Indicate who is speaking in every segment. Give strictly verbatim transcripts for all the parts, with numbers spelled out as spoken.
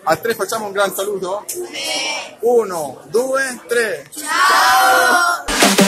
Speaker 1: A tre facciamo un gran saluto? Uno, due, tre.
Speaker 2: Ciao!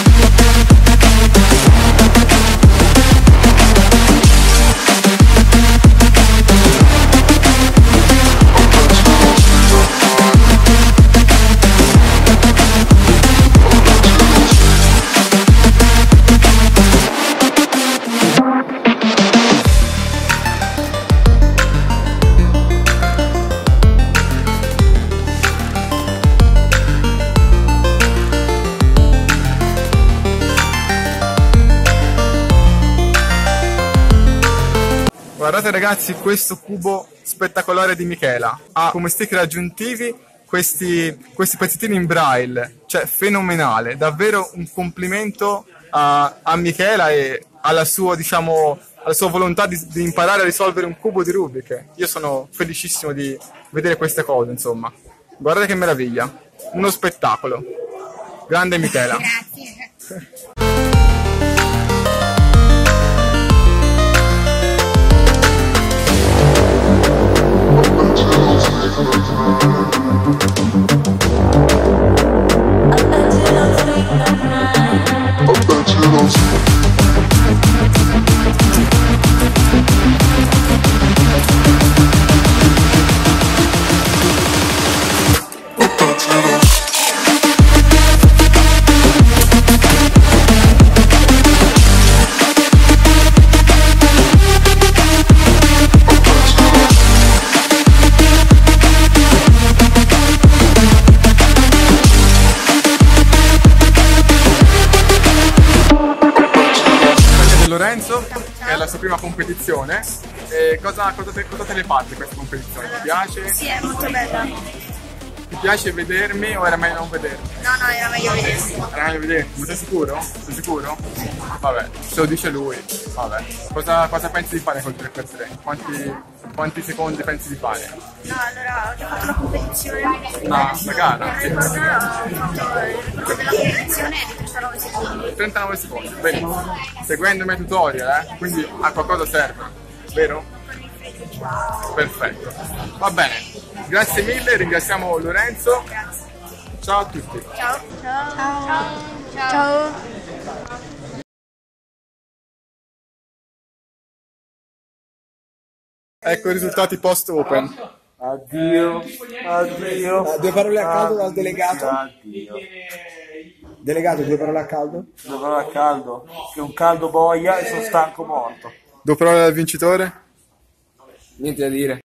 Speaker 1: Guardate ragazzi questo cubo spettacolare di Michela, ha come sticker aggiuntivi questi, questi pezzettini in braille, cioè fenomenale, davvero un complimento a, a Michela e alla sua, diciamo, alla sua volontà di, di imparare a risolvere un cubo di Rubik. Io sono felicissimo di vedere queste cose, insomma. Guardate che meraviglia, uno spettacolo. Grande Michela.
Speaker 2: Grazie.
Speaker 1: Lorenzo, che è la sua prima competizione. E cosa, cosa, te, cosa te ne fate questa competizione? Ti piace?
Speaker 2: Sì, è molto bella.
Speaker 1: Ti piace vedermi o era meglio non vedermi?
Speaker 2: No, no, era meglio vedersi.
Speaker 1: Era meglio vedermi, ma sei sicuro? Sei sicuro? Vabbè, se lo dice lui. Vabbè. Cosa, cosa pensi di fare col tre per tre? Quanti, quanti secondi pensi di fare?
Speaker 2: No, allora ho già fatto la competizione.
Speaker 1: No, la gara?
Speaker 2: Il record, ho fatto il record della competizione di trentanove secondi.
Speaker 1: trentanove secondi, benissimo. Seguendo i miei tutorial, eh? Quindi a qualcosa serve, vero? Perfetto, va bene, grazie mille, ringraziamo Lorenzo.
Speaker 2: Grazie.
Speaker 1: Ciao a tutti.
Speaker 2: Ciao. Ciao. Ciao. Ciao.
Speaker 1: Ecco i risultati post open.
Speaker 3: Addio, addio.
Speaker 4: Eh, due parole a caldo dal delegato.
Speaker 3: Addio.
Speaker 4: Delegato, due parole a caldo.
Speaker 3: Due parole a caldo. Che un caldo boia e sono stanco morto.
Speaker 1: Due parole al vincitore.
Speaker 4: Niente da dire.